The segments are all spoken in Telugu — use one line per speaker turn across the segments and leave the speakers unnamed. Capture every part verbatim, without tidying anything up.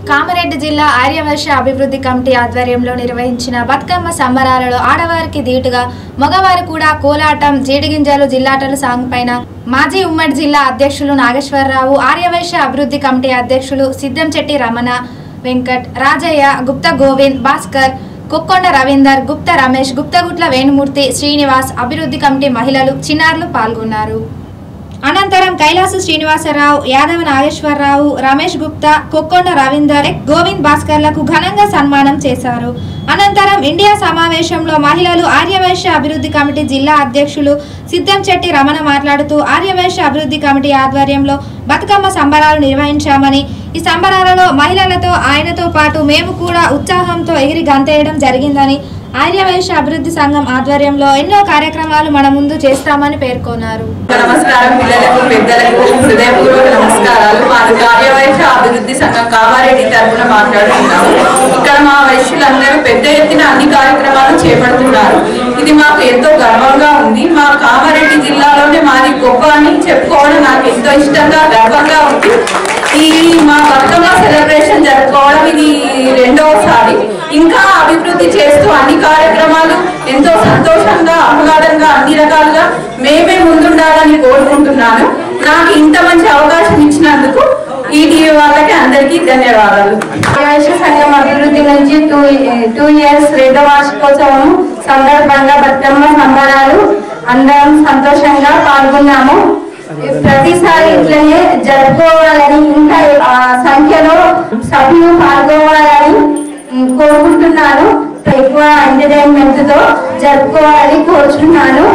కామారెడ్డి జిల్లా ఆర్యవైశ్య అభివృద్ధి కమిటీ ఆధ్వర్యంలో నిర్వహించిన బతుకమ్మ సంబరాలలో ఆడవారికి దీటుగా మగవారు కూడా కోలాటం, జీడిగింజలు, జిల్లాటలు సాంగ్ పైన మాజీ ఉమ్మడి జిల్లా అధ్యక్షులు నాగేశ్వరరావు, ఆర్యవైశ్య అభివృద్ధి కమిటీ అధ్యక్షులు సిద్ధంచెట్టి రమణ, వెంకట్, రాజయ్య, గుప్తా గోవింద్, భాస్కర్, కొక్కొండ రవీందర్, గుప్తా రమేష్, గుప్తగుట్ల వేణుమూర్తి, శ్రీనివాస్, అభివృద్ధి కమిటీ మహిళలు, చిన్నారులు పాల్గొన్నారు. అనంతరం కైలాసు శ్రీనివాసరావు, యాదవ నాగేశ్వరరావు, రమేష్ గుప్తా, కొక్కొండ రవీందర్, గోవింద్, భాస్కర్లకు ఘనంగా సన్మానం చేశారు. అనంతరం ఇండియా సమావేశంలో మహిళలు ఆర్యవైశ్య అభివృద్ధి కమిటీ జిల్లా అధ్యక్షులు సిద్ధంచెట్టి రమణ మాట్లాడుతూ ఆర్యవైశ్య అభివృద్ధి కమిటీ ఆధ్వర్యంలో బతుకమ్మ సంబరాలు నిర్వహించామని, ఈ సంబరాలలో మహిళలతో ఆయనతో పాటు మేము కూడా ఉత్సాహంతో ఎగిరి గంతేయడం జరిగిందని, ఆర్యవైశ్య అభివృద్ధి సంఘం ఆధ్వర్యంలో ఎన్నో కార్యక్రమాలు మన ముందు చేస్తామని పేర్కొన్నారు.
నమస్కారం పిల్లలకు, పెద్దలకు హృదయపూర్వక నమస్కారాలు. మాది ఆర్యవైశ్య అభివృద్ధి సంఘం కామారెడ్డి తరఫున మాట్లాడుతున్నాము. ఇక్కడ మా వైశ్యులందరూ పెద్ద ఎత్తున అన్ని కార్యక్రమాలు చేపడుతున్నారు. ఇది మాకు ఎంతో గర్వంగా ఉంది. మా కామారెడ్డి జిల్లాలోనే మాది గొప్ప అని చెప్పుకోవడం నాకు ఎంతో ఇష్టంగా గర్వంగా ఉంది. ఈ మా బతుకమ్మ సెలబ్రేషన్ జరుపుకోవడం ఇది రెండవసారి. ఇంకా అభివృద్ధి చేస్తూ అన్ని కార్యక్రమాలు ఎంతో సంతోషంగా, ఆహ్లాదంగా, అన్ని రకాలుగా మేమే ముందుండాలని కోరుకుంటున్నాను. నాకు ఇంత మంచి అవకాశం ఇచ్చినందుకు ఈటీవీ వాళ్ళకి అందరికీ ధన్యవాదాలు.
ఆర్యవైశ్య సంఘం అభివృద్ధి నుంచి టూ టూ ఇయర్స్ రెండవ వార్షికోత్సవం సందర్భంగా బతుకమ్మ సంబరాలు అందరం సంతోషంగా పాల్గొన్నాము. ప్రతిసారి ఇట్లనే జరుపుకోవాలని, ఇంకా సంఖ్యలో సభ్యులు పాల్గొవాలని కోరుకుంటున్నాను. ఎక్కువ ఎంటర్టైన్మెంట్ తో జరుపుకోవాలని కోరుచున్నాను.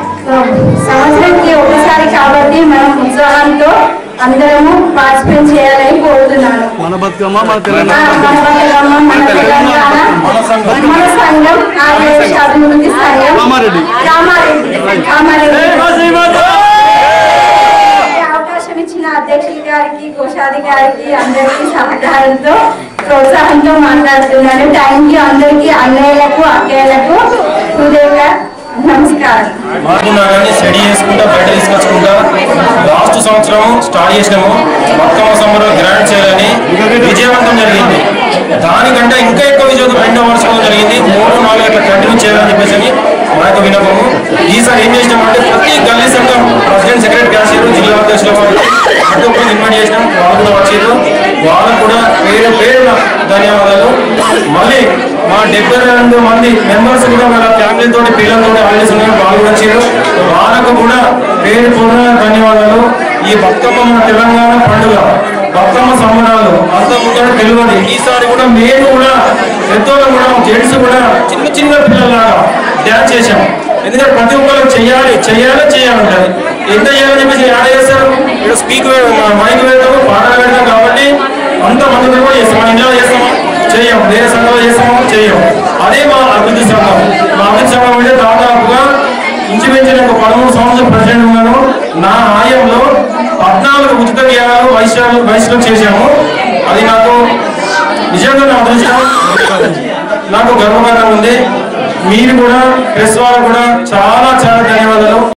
సంవత్సరానికి ఒకసారి కాబట్టి మనం ఉత్సాహంతో అందరము పార్టిసిపేట్ చేయాలని కోరుతున్నాను.
మన బతుకమ్మ మన
తెలంగాణ మన సంఘం ఆర్యవైశ్య అభివృద్ధి సంఘం కామారెడ్డి కామారెడ్డి అవకాశం ఇచ్చిన అధ్యక్షుల గారికి, కోశాధికారికి అందరికీ సహకారంతో ప్రోత్సాహంతో మాట్లాడుతున్నాను. థ్యాంక్ యూ అందరికీ, అన్నయ్యలకు, అక్కయ్యలకు హృదయ నమస్కారం.
స్టడీ చేసుకుంటా బయట తీసుకొచ్చుకుంటా లాస్ట్ సంవత్సరం స్టార్ట్ చేసినాము. బతుకమ్మ సంబరం గ్రాండ్ చేయాలని విజయవంతం జరిగింది. దానికంటే ఇంకా ఎక్కువ విజయం రెండో వర్షంలో జరిగింది. మూడు నాలుగు అట్లా కంటిన్యూ చేయాలని చెప్పేసి మా యొక్క వినపము. ఈసారి ఏం చేసినామంటే ప్రతి గల్లీ సంఘం ప్రెసిడెంట్, సెక్రటరీ, క్యాషియర్, జిల్లా అధ్యక్షుల వాళ్ళు అటు ఇన్వైట్ చేసినాం. వాళ్ళు కూడా వచ్చారు. వాళ్ళకు కూడా పేరు పేరున ధన్యవాదాలు. మళ్ళీ మా డెబ్బై రెండు మంది మెంబర్స్ కూడా వాళ్ళ ఫ్యామిలీతో, పిల్లలతో హాలిడేస్ ఉన్నాయి, వాళ్ళు కూడా వచ్చారు. వాళ్ళకు కూడా పేరు పూర్ణ ధన్యవాదాలు. ఈ బతుకమ్మ మన తెలంగాణ పండుగ, బతుకమ్మ సంబరాలు అంత ముందు తెలియదు. ఈసారి కూడా మేము కూడా పెద్దోళ్ళు కూడా, జెంట్స్ కూడా చిన్న చిన్న పిల్లలాగా డ్యాన్స్ చేసాం. ఎందుకంటే ప్రతి ఒక్కరు చెయ్యాలి చెయ్యాలి చేయాలంటారు. ఎంత చేయాలని చెప్పేసి యాడ్ చేస్తారు. ఇక్కడ స్పీక్ మైక్ పెడతాము, పాటలు పెడతాం. కాబట్టి అంతమంది కూడా చేస్తాం. మన ఇంట్లో చేస్తామా చెయ్యం, వేరే సంఘంలో చేస్తామా చెయ్యం. అదే మా అభివృద్ధి సంఘం. మా అభివృద్ధి సంఘం అంటే దాదాపుగా ఇంచుమించిన ఒక పదమూడు సంవత్సరాలు ప్రెసిడెంట్ ఉన్నాను. నా ఆయంలో పద్నాలుగు ఉచిత విహారాలు వైశ్యాలు వైశ్యులకు చేశాము. అది నాకు నిజంగా నా అదృష్టం, నాకు గర్వకారణం ఉంది. మీరు కూడా ప్రెస్ వాళ్ళు కూడా చాలా చాలా ధన్యవాదాలు.